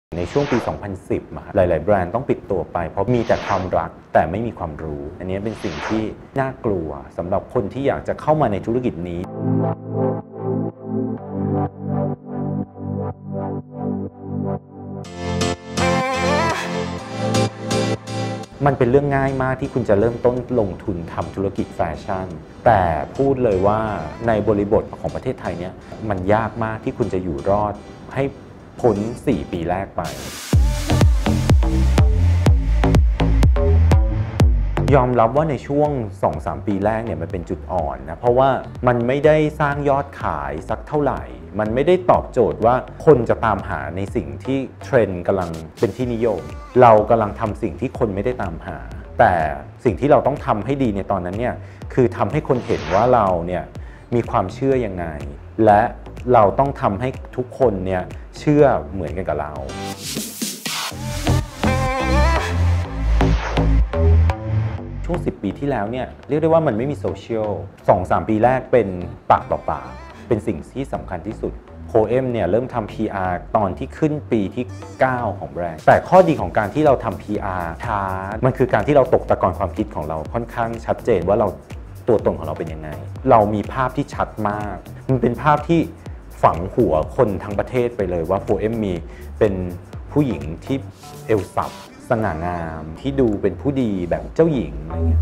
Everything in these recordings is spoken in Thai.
ในช่วงปี 2010 หลาย ๆ แบรนด์ต้องปิดตัวไปเพราะมีแต่ความรักแต่ไม่มีความรู้ อันนี้เป็นสิ่งที่น่ากลัวสำหรับคนที่อยากจะเข้ามาในธุรกิจนี้มันเป็นเรื่องง่ายมากที่คุณจะเริ่มต้นลงทุนทำธุรกิจแฟชั่นแต่พูดเลยว่าในบริบทของประเทศไทยเนี่ยมันยากมากที่คุณจะอยู่รอดให้พ้น 4 ปีแรกไปยอมรับว่าในช่วง 2-3 ปีแรกเนี่ยมันเป็นจุดอ่อนนะเพราะว่ามันไม่ได้สร้างยอดขายสักเท่าไหร่มันไม่ได้ตอบโจทย์ว่าคนจะตามหาในสิ่งที่เทรนด์กำลังเป็นที่นิยมเรากำลังทำสิ่งที่คนไม่ได้ตามหาแต่สิ่งที่เราต้องทำให้ดีในตอนนั้นเนี่ยคือทำให้คนเห็นว่าเราเนี่ยมีความเชื่อยังไงและเราต้องทำให้ทุกคนเนี่ยเชื่อเหมือนกันกับเราช่วง 10 ปีที่แล้วเนี่ยเรียกได้ว่ามันไม่มีโซเชียล 2-3 ปีแรกเป็นปากต่อปากเป็นสิ่งที่สำคัญที่สุดโพเอมเนี่ยเริ่มทำ PR ตอนที่ขึ้นปีที่ 9 ของแบรนด์แต่ข้อดีของการที่เราทำ PR ช้ามันคือการที่เราตกตะกอนความคิดของเราค่อนข้างชัดเจนว่าเราตัวตนของเราเป็นยังไงเรามีภาพที่ชัดมากมันเป็นภาพที่ฝังหัวคนทั้งประเทศไปเลยว่าโพเอมมีเป็นผู้หญิงที่เอวสับสง่างามที่ดูเป็นผู้ดีแบบเจ้าหญิงอะไรเงี้ย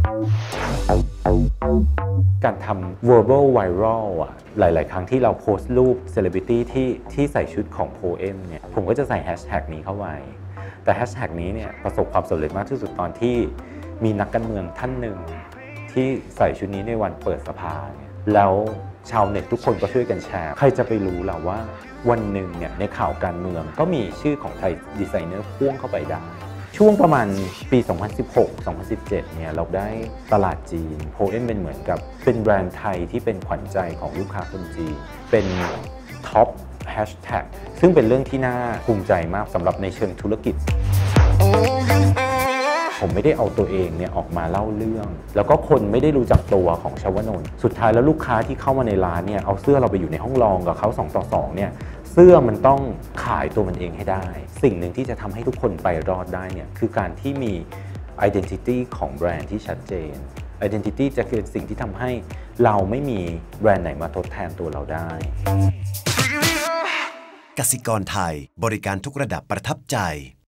การทำ verbal viral หลายๆครั้งที่เราโพสต์รูป celebrity ที่ใส่ชุดของโพเอมเนี่ยผมก็จะใส่แฮชแท็กนี้เข้าไว้แต่แฮชแท็กนี้เนี่ยประสบความสำเร็จมากที่สุดตอนที่มีนักการเมืองท่านหนึ่งที่ใส่ชุดนี้ในวันเปิดสภาแล้วชาวเน็ตทุกคนก็ช่วยกันแชร์ใครจะไปรู้ล่ะว่าวันหนึ่งเนี่ยในข่าวการเมืองก็มีชื่อของไทยดีไซเนอร์พ่วงเข้าไปได้ช่วงประมาณปี 2016-2017 เนี่ยเราได้ตลาดจีนโพเอมเป็นเหมือนกับเป็นแบรนด์ไทยที่เป็นขวัญใจของลูกค้าคนจีนเป็นท็อปแฮชแท็กซึ่งเป็นเรื่องที่น่าภูมิใจมากสำหรับในเชิงธุรกิจผมไม่ได้เอาตัวเองเนี่ยออกมาเล่าเรื่องแล้วก็คนไม่ได้รู้จักตัวของชวนนท์สุดท้ายแล้วลูกค้าที่เข้ามาในร้านเนี่ยเอาเสื้อเราไปอยู่ในห้องรองกับเขา2 ต่อ 2เนี่ยเสื้อมันต้องขายตัวมันเองให้ได้สิ่งหนึ่งที่จะทำให้ทุกคนไปรอดได้เนี่ยคือการที่มี identity ของแบรนด์ที่ชัดเจน identity จะคือสิ่งที่ทำให้เราไม่มีแบรนด์ไหนมาทดแทนตัวเราได้กสิกรไทยบริการทุกระดับประทับใจ